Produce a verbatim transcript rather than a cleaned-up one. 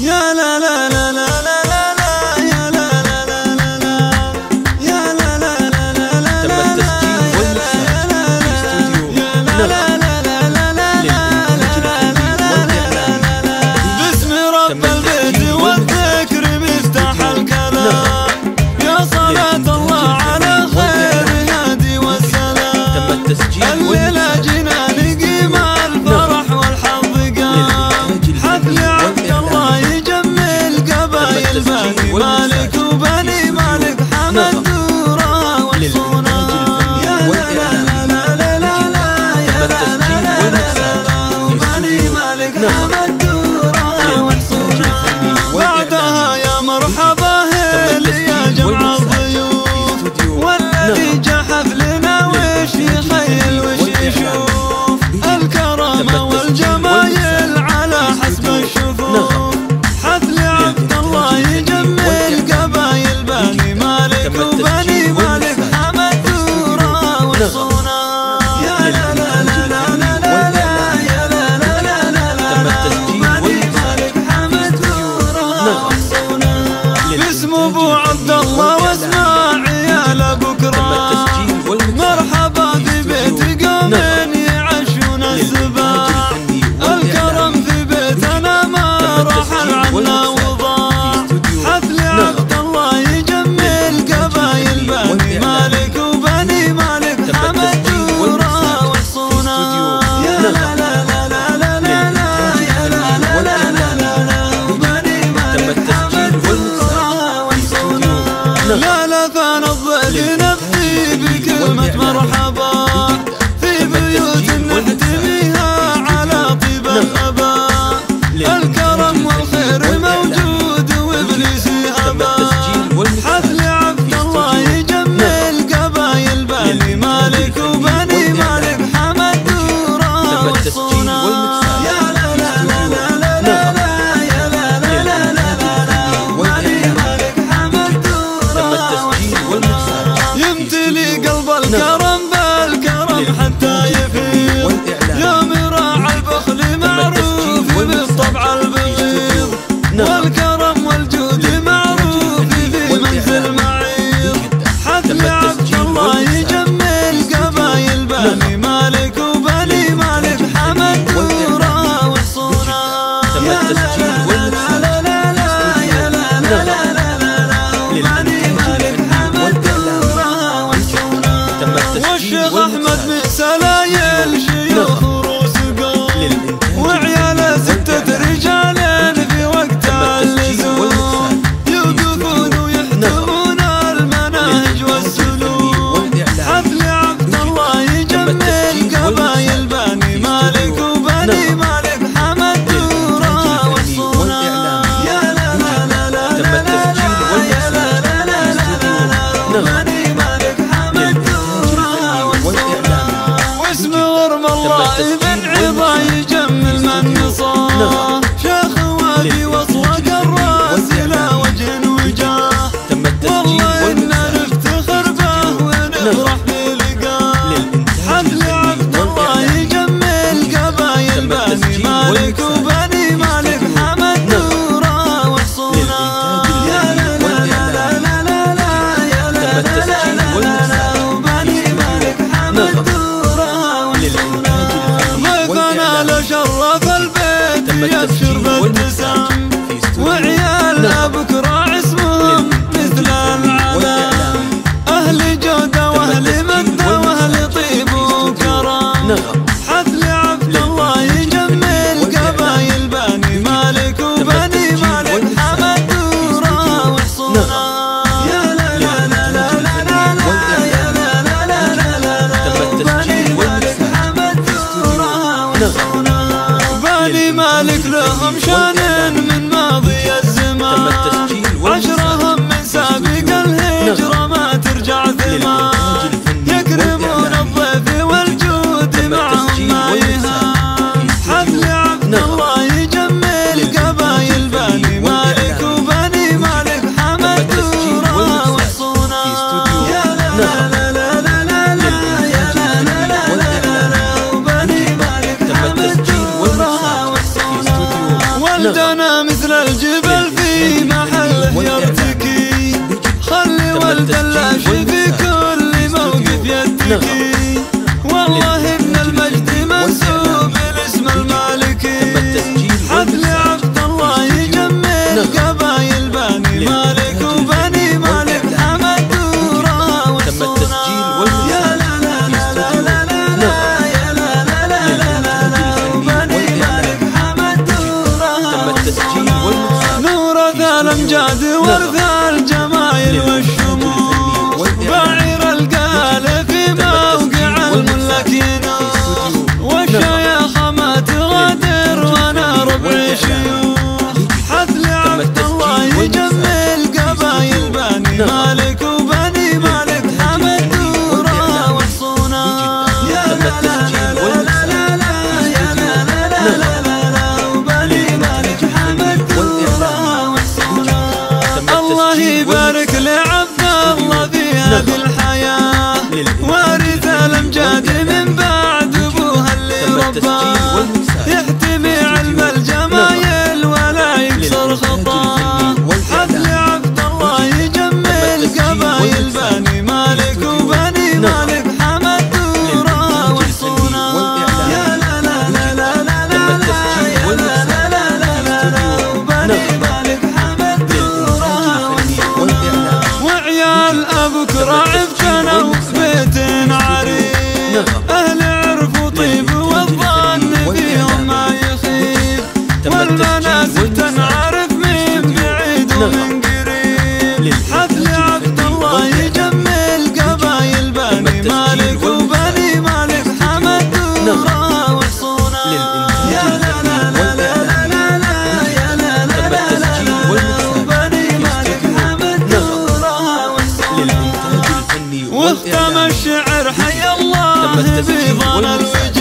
يا لا لا لا لا لا لا لا يا لا لا لا لا لا يا لا لا لا لا لا. تم التسجيل والمكساج في استوديو نغم باسم رب البيت والذكر مفتاح الكلام، يا صلاة الله على خير هادي والسلام. تم التسجيل الليلة جينا نقيم الفرح والحظ قام، حفل عبد الله يجمل قبايل بني مالك وبني مالك حمد دورة والصونة. يا لا لا لا لا لا لا يا لا لا لا لا وبني مالك حمد دورة والصونة. بعدها يا مرحبا هل يا جمع الضيوف، والذي جا حفلنا وش يخيل وش يشوف، الكرامة والجمايل على حسب الشفوف. حفل عبد الله يجمل قبايل بني مالك وبني مالك حمد دورة والصونة. يا لا لا لا لا لا لا لا يا لا لا لا لا لا بني مالك حمد دورة والصونة. باسم ابو عبد الله واسماء عيال بكرة، مرحبا في بيت قوم يعشون السباع. الكرم في بيتنا ما رحل عنا وضاع، حفل عبد الله يجمل قبايل بني مالك وبني مالك حمد دورة والصونة. يا لا لا لا لا لا لا لا يا لا لا لا لا لا لا وبني مالك حمد دورة والصونة. لا لا ثان الظل نفسي بكلمة مرحبا، في بيوت نحتميها على طيب النبات. الكرم والخير موجود وابليس يهبا، حفل عبد الله يجمل قبايل بني مالك وبني مالك حمد دورة والصونة. يا لا لا لا لا لا لا لا يا لا لا لا لا لا وبني مالك حمد دورة والصونة. يمتلي قلب الكرم بالكرم حتى يفيض، يا مراع البخل معروف بالطبع البغيض، والكرم والجود معروف في منزل معيض. حفل عبد الله يجمل قبايل بني مالك وبني مالك حمد دورة والصونة. يا لا لا لا لا لا يا لا لا لا لا لا وبني مالك حمد دورة والصونة. والشيخ احمد بن سلايل شيوخ روس قوم، وعياله ستة رجال في وقت اللزوم، يوقفون ويحترمون المناهج والسلوك. حفل عبد الله يجمل قبايل بني مالك وبني مالك حمد دورة والصونة. يا لا لا لا لا لا لا يا لا لا لا لا لا وبني مالك حمد دورة والصونة. واسم غرم الله بن عظا يجمل من نصاه، شيخ وادي واصوق الراس الى وجه وجاه. والله إنا نفتخر به ونفرح بلقاه، حفل عبد الله يجمل قبايل بني مالك وبني مالك حمد دورة والصونة. يا لا لا لا لا لا لا لا يا لا لا لا لا وبني مالك حمد دورة والصونة. ضيفنا لشرف البيت يبشر بالابتسام، وعيالنا بكرة عصمهم مثل العلام. أهل جودة وأهل مجد وأهل طيب وكرم، حفل عبد الله يجمل قبايل بني مالك وبني مالك حمد دورة والصونة. يا لا لا لا لا لا لا يا لا لا لا لا لا وبني مالك حمد دورة والصونة. بني مالك لهم شان من ماضي الزمان، عشرهم من سابق الهجرة ما ترجع ثمان. يكرمون الضيف والجود معهم ما يهان، حفل عبد الله يجمل قبايل بني مالك وبني مالك حمد دورة والصونة. يا لا لا لا لا لا لا يا لا لا لا لا وبني مالك حمد دورة والصونة. ولدنا مثل الجبل في محله يرتكي، خلي والدلاش في كل موقف يتكي، والله إن المجد منسوب لاسم المالكي، حفل عبد الله يجمل قبايل بني مالك وبني مالك حمد دورها وحصونها. يا لا لا لا لا لا لا يا لا لا لا لا لا وبني مالك حمد دورها وحصونها. نورث الأمجاد ورث الجمايل والشموس، بعير القال في موقع الملك ينوس، والشيخ ما تغادر وانا ربع شيوخ، حفل عبد الله يجمل قبايل بني مالك وبني مالك حمد دورها وحصونها. يا لا لا لا لا لا لا يا لا لا لا لا لا وبني مالك حمد دورها وحصونها. الله يبارك لعبد الله في هذه الحياة، وارث الأمجاد من بعد أبوها اللي رباه، يحتمي علم الجمايل ولا يكسر خطاه، حفل عبد الله يجمل قبايل بني مالك وبني مالك حمد دورها وحصونها. يا لا لا لا لا لا لا يا لا لا لا لا لا وبني مالك حمد دورها وحصونها. وعيال أبكر عفتنا وبيت عريق، أهل عرف وطيب والظن فيهم ما يخيب، والمناسك تنعرف من بعيد ومن قريب، حفل عبد الله يجمل قبايل بني مالك وبني مالك حمد دورها وحصونها. يا لا لا لا لا لا لا يا لا لا لا لا وبني مالك حمد دورها وحصونها. واختم الشعر حي الله بظن الوجه